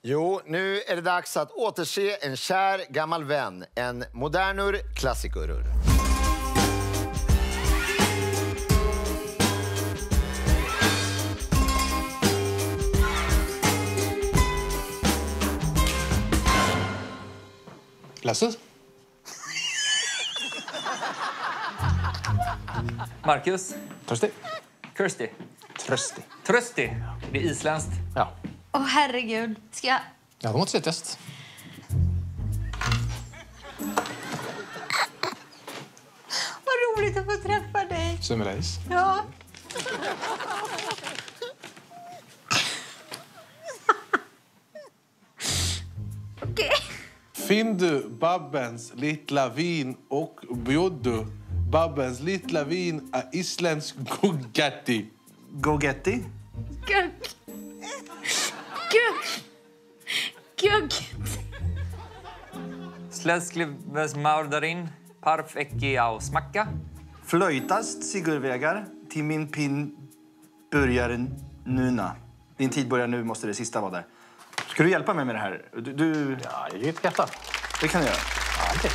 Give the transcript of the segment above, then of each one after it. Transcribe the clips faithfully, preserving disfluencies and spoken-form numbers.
Jo, nu är det dags att återse en kär gammal vän. En modernur klassikerur. Lasse? Marcus? Trösti? Kirsty? Trösti. Trösti? Det är isländskt. Ja. Åh, oh, herregud. Ska jag... Ja, de måste se test. Vad roligt att få träffa dig. Sömmerejs. Ja. Okej. Okay. Finn du Babbens lilla vin och bjöd du Babbens lilla vin är isländsk gogetti. Gogetti? Gugg. Gugg. Gugg. Släsklives mardarin, parf ekki á smacka. Flöjtast sigurvägar till min pin börjar nuna. Din tid börjar nu, måste det sista vara där. Ska du hjälpa mig med det här? Du, du... Ja, jag är jätta. Det kan jag göra. Ja, okej.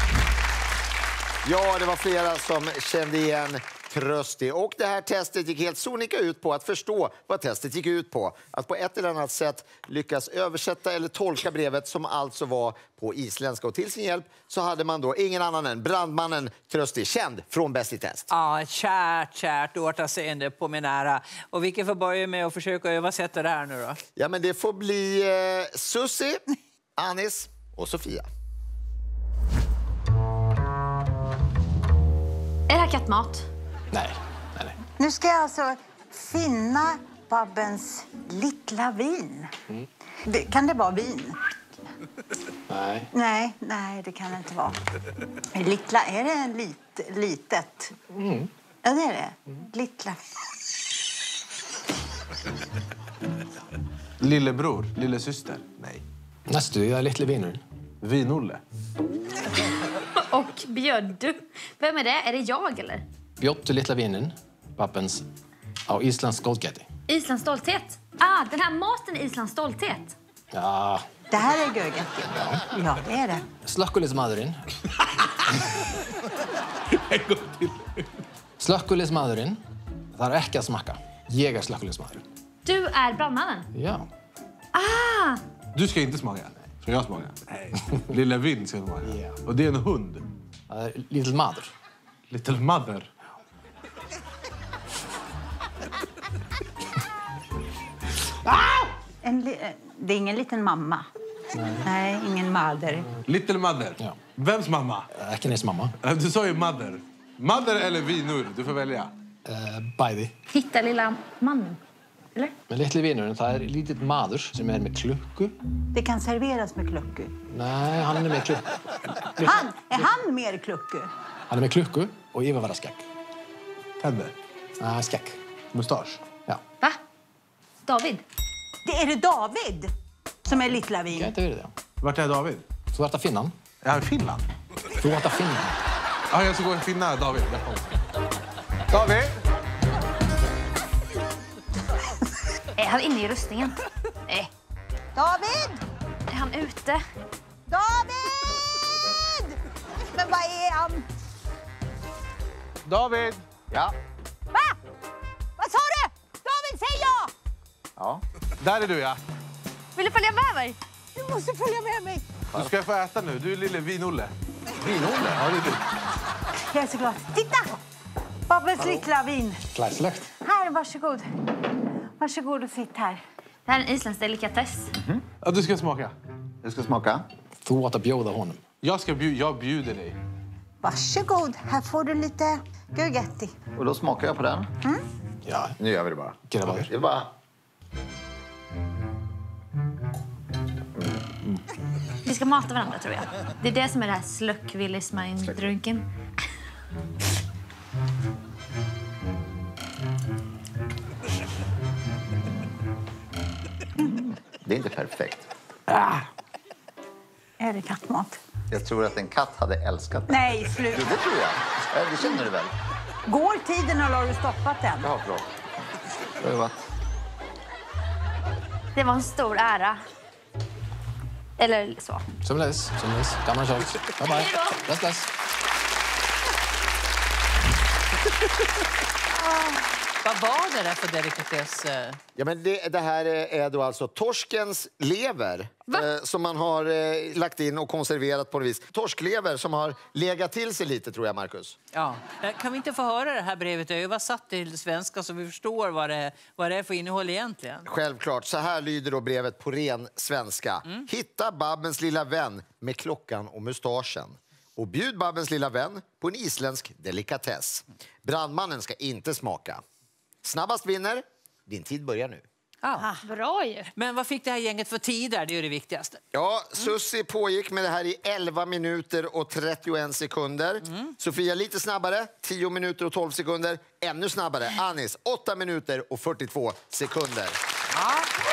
Ja, det var flera som kände igen Trösti. Och det här testet gick helt sonika ut på att förstå vad testet gick ut på. Att på ett eller annat sätt lyckas översätta eller tolka brevet som alltså var på isländska. Och till sin hjälp så hade man då ingen annan än brandmannen Trösti, känd från Bäst i test. Ja, kärt, kärt återseende på min ära. Och vilken får börja med att försöka översätta det här nu då? Ja, men det får bli eh, Susie, Anis och Sofia. Är det här kattmat? Nej, nej, nej. Nu ska jag alltså finna Babbens lilla vin. Mm. Det, kan det vara vin? Nej. Nej, nej, det kan det inte vara. Lilla, är det en lit, litet? Mm. Ja, det är det. Mm. Lilla. Lillebror, lillesyster. Nej. Nästa, jag är lite vinner. Vinolle. Och bjöd du. Vem är det? Är det jag eller? Bjott lilla vinen, Babbens av Islands goldgetti. Islands stolthet. Ah, den här maten är Islands stolthet. Ja. Det här är gögetti. Ja. ja, det är det. Slökkulismadurinn. Slökkulismadurinn. Det är äcka smaka. Jägar slökkulismadur. Du är brandmannen? Ja. Ah! Du ska inte smaka. Ska jag smaka? Nej. Lilla Vin ska smaka. Yeah. Och det är en hund. Uh, little Mother. Little Mother. ah! en li det är ingen liten mamma. Nej, Nej ingen mother. Little Mother. Ja. Vems mamma? Ekkenes mamma. Du sa ju Mother. Mother eller Vinur? Du får välja. Uh, Baidi. Hitta lilla mannen. Eller? Men lite vinner det är litet Mother som är med klucku. Det kan serveras med klucku. Nej, han är med klucku. Han är han mer klucku? Han är med klucku och Eva var skack. Tänder? Nej, skack. Mustasch? Ja. Va? David? Det är det David som är lilla vin. Kan inte vara det. Vart är David? Så vart är Finland? Ja, Finland. Så vart är Finland? Ja, jag ska gå och finna David. David? Är han inne i rustningen? Nej. David! Är han ute? David! Men vad är han? David! Ja. Va? Vad sa du? David, säg ja! Ja. Där är du, ja. Vill du följa med mig? Du måste följa med mig. Du ska få äta nu. Du är lille Vinolle. Vinolle? Ja, det är du. Jag är så glad. Titta! Babbens lilla vin. Klädsläkt. Här, varsågod. Varsågod och sitt här. Det här är en isländsk delikatess. Mm-hmm. Ja, du ska smaka. Du ska smaka? Så vart är bjuda honom? Jag ska bjuda, jag bjuder dig. Varsågod. Här får du lite gögetti. Och då smakar jag på den. Mm. Ja. Nu gör vi det bara. Grabbar. Det är bara... Vi ska mata varandra, tror jag. Det är det som är det här slöckvillismine-drunken. Det är inte perfekt. Ah. Är det kattmat? Jag tror att en katt hade älskat det. Nej, sluta. Det tror jag. Ja, det känner du väl? Går tiden eller har du stoppat den? Ja, bra. Prövat. Det var en stor ära. Eller så. Sömnlös, sömnlös. Gammal tjock. Bye bye. Bless, bless. Vad var det där för delikatess? Ja, men det, det här är, är då alltså torskens lever eh, som man har eh, lagt in och konserverat på något vis. Torsklever som har legat till sig lite, tror jag, Marcus. Ja. Kan vi inte få höra det här brevet översatt till svenska så vi förstår vad det, vad det är för innehåll egentligen? Självklart. Så här lyder då brevet på ren svenska. Mm. Hitta Babbens lilla vän med klockan och mustaschen. Och bjud Babbens lilla vän på en isländsk delikatess. Brandmannen ska inte smaka. Snabbast vinner. Din tid börjar nu. Ja. Bra ju. Men vad fick det här gänget för tid där? Det är ju det viktigaste. Ja, Sussi pågick med det här i elva minuter och trettioen sekunder. Mm. Sofia lite snabbare, tio minuter och tolv sekunder. Ännu snabbare, Anis, åtta minuter och fyrtiotvå sekunder. Ja.